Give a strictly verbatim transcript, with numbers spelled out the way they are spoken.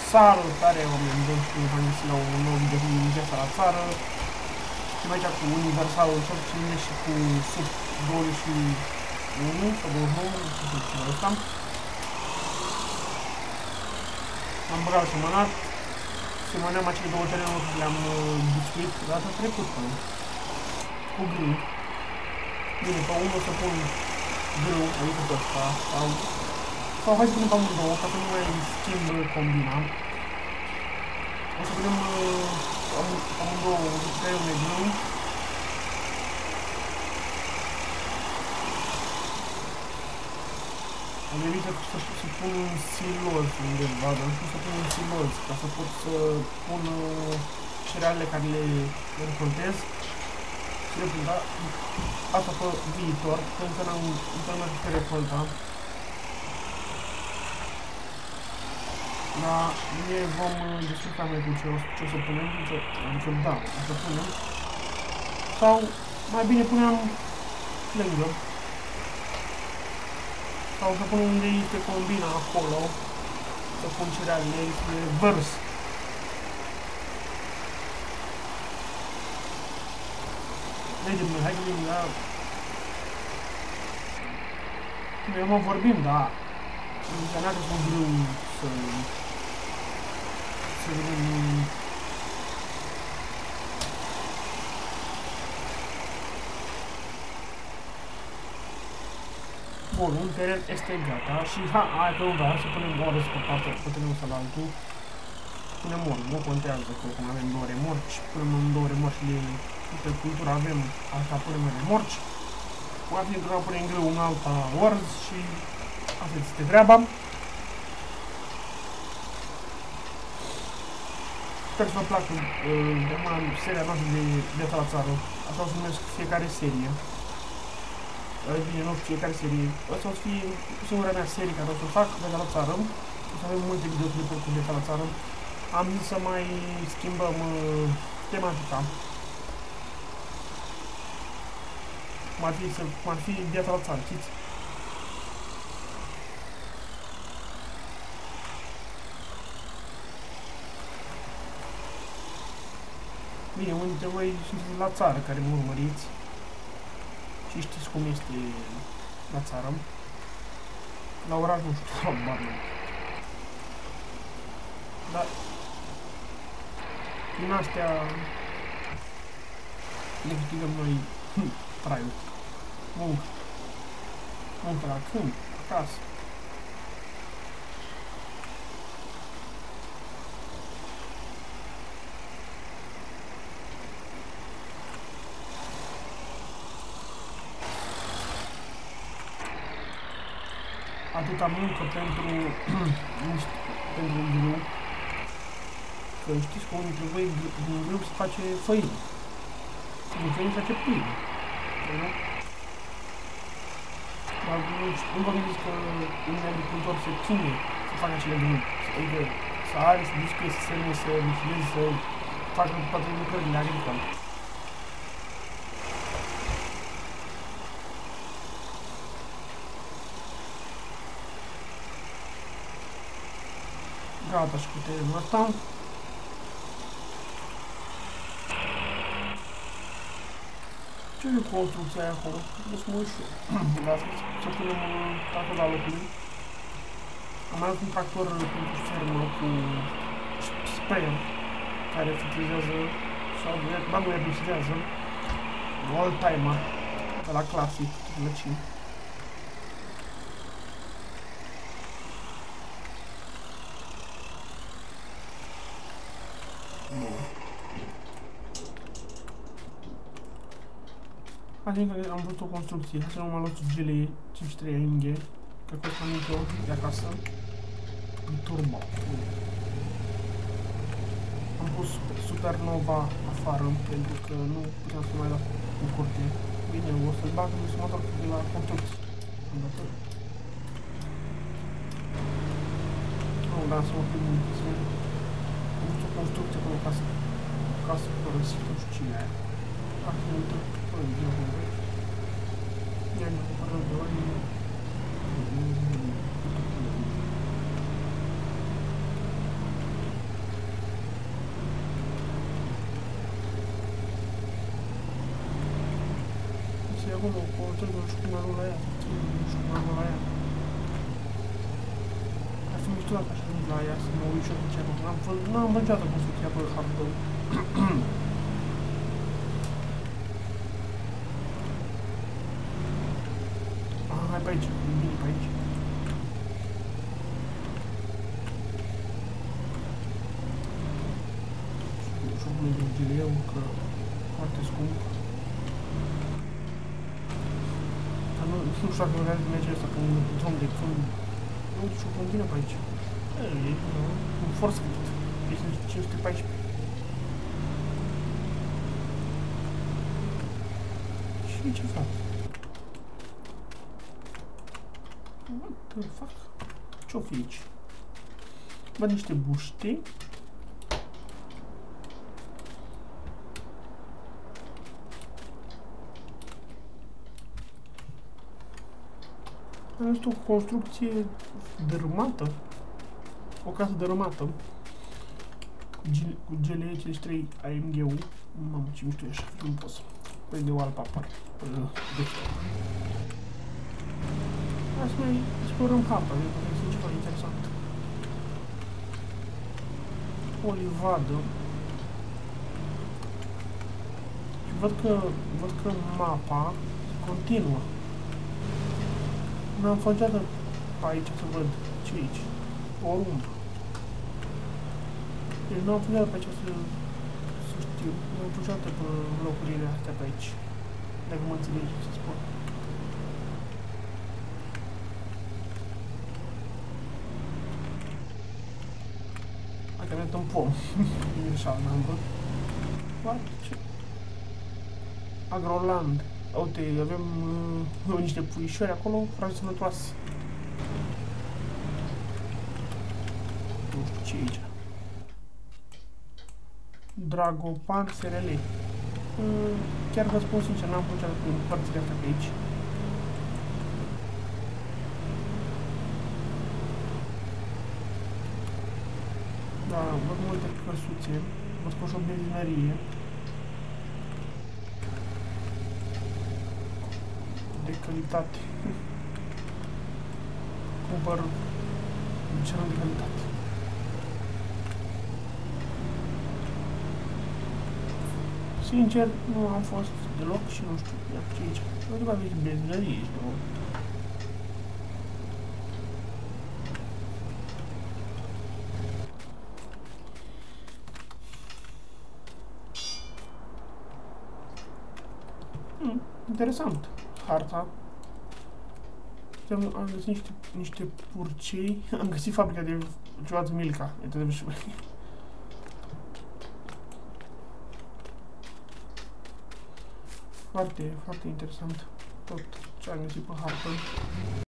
Salutare oameni buni și bine v-am găsit la un nou video cu viața la țară. Suntem aici cu Universalul șapte sute cincizeci și cu sub douăzeci și unu sau douăzeci și nouă, nu știu ce ăsta. Am băgat la semănat. Semăneam acele două terenuri care le-am discuit data trecută cu grâu. Bine, pe unul o să pun grâu, adică pe ăsta, sau... Sau hai să punem pe amândouă, ca să nu mai schimb combina. O să punem uh, amândouă terenul de grâu. Am gândit să, să pun un siloz undeva, dar nu știu să pun un siloz, ca să pot să pun uh, cerealele care le recoltez. Și le pun, da? Asta pe viitor, pentru că n-am întâlnit pe recolta. Dar ne vom discuta mai cu ce o, ce o să punem, ce, adică da, o să punem. Sau mai bine punem lângă. Sau să punem unde este combina acolo, să pun cerealele, este revers. Vedem, hai să vedem, da. Noi mă vorbim, da. Încă n-a fost greu să... să vedem... Bun, un teren este gata și ha, hai că nu vreau să punem oră pe partea, pe terenul ăsta la altul. Punem oră, nu contează că cum avem două remorci, punem în două remorci de pe cultură avem, asta punem în remorci. Una fiindcă punem greu în alta orz și asta este treaba. Sper să vă placă de mâna seria noastră de viața la țară. Așa o să numesc fiecare serie. Bine, nu știu, fiecare serie. Asta o să fie singura mea serie care o să fac, viața la țară. O să avem multe videoclipuri cu viața la țară. Am zis să mai schimbăm uh, tematica. Cum ar fi, să, cum ar fi viața la țară, știți? Bine, unii dintre voi sunteți la țară care mă urmăriți și știți cum este la țară. La oraș nu știu, habar n-am. Dar din astea ne câștigăm noi hm, traiul. Muncă. Muncă la câmp, acasă. Atâta muncă pentru pentru grâu, că știți că unii dintre voi din grâu se face făină, din făină se face pâine, nu? Dar nu vă gândiți că unii agricultori se chinuie să facă acele grâu, adică să are, să discuie, să semne, să mifileze, să facă toate lucrările agricole. Gata și cu terenul ăsta. Ce e construcția aia acolo? Trebuie să mă ușor. Dar să punem un tractor la locului. Am mai avut un tractor pentru fermă cu sprayer care filtrează sau ba nu filtrează old-timer de la clasic, lăcim. Adică am vrut o construcție, hai să nu mă luat gelee cinci trei M G, că costă mică de acasă, de turbo. Am pus Supernova afară, pentru că nu puteam să mai las în curte. Bine, o să-l bag în sumator de la construcție. Nu, dar să mă fi mult, am vrut o construcție acolo ca să, ca să părăsit, nu știu cine aia. Acum mă uită. Я не поговорю. acum cu trebuie nu știu cum ajung la ea. Nu știu cum ajung la ea. Ar fi mișto dacă aș ajung la ea, să mă uit și eu ce am. N-am văzut, n-am văzut niciodată cum se cheamă hartul. Ah, hai pe aici, e bine pe aici. Șopul de gileu, că foarte scump. Dar nu, nu știu dacă vreau să merge ăsta când drum de fund. Nu știu cum vine pe aici. E un for script. Este cinci sute paisprezece. Și ce fac? What the fuck? Ce-o fi aici? Văd niște buște. Este o construcție dărâmată. O casă dărâmată. Cu G L E cincizeci și trei A M G-ul. Mamă, ce mișto e așa, frumos. Păi de wallpaper. Hai să mai explorăm harta, pentru că este ceva interesant. O livadă. Și văd că, văd că mapa continuă. Nu am fost niciodată pe aici să văd ce e aici. Oriunde. Deci nu am fost niciodată pe aici să, să știu. Nu am fost niciodată pe locurile astea pe aici. Dacă mă înțelegi ce să spun. Hai că am dat un pom. E greșeală, n-am văzut. What? Ce? Agroland. Uite, avem uh, niște puișori acolo, frate sănătoase. Nu știu ce e aici. Dragopan S R L. Uh, chiar vă spun sincer, n-am făcut cu părțile astea pe aici. Da, văd multe căsuțe, văd că și o benzinărie. De calitate. Cumpăr cel de calitate. Sincer, nu am fost deloc și nu știu ia ce aici. Nu că aveți benzinărie aici, nu? Hmm, interesant. Harta. Am, am găsit niște, niște purcei. Am găsit fabrica de ciocolată Milka. Uite de Foarte, foarte interesant tot ce am găsit pe hartă.